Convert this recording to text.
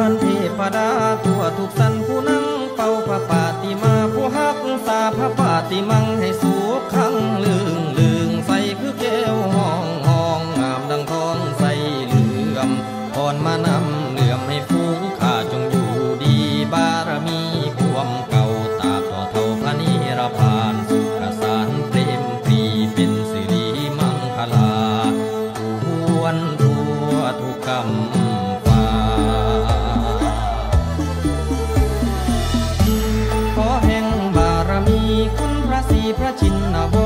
านเทพดาทั่วทุกสันผู้นั่งเป่าพระปาติมาผู้ฮักษาพระปาติมังให้สุขขังลืงใสคือแก้วห้องงามดังทองใสเหลื่อมพรมานำเหลื่อมให้ฟูงข้าจงอยู่ดีบารมีความเก่าตาต่อเท่าพระนิรพานสุขสารเปรมปรีเป็นสิริมังคลาทั่วทุกกรรมขอแห่งบารมีคุณพระศรีพระชินว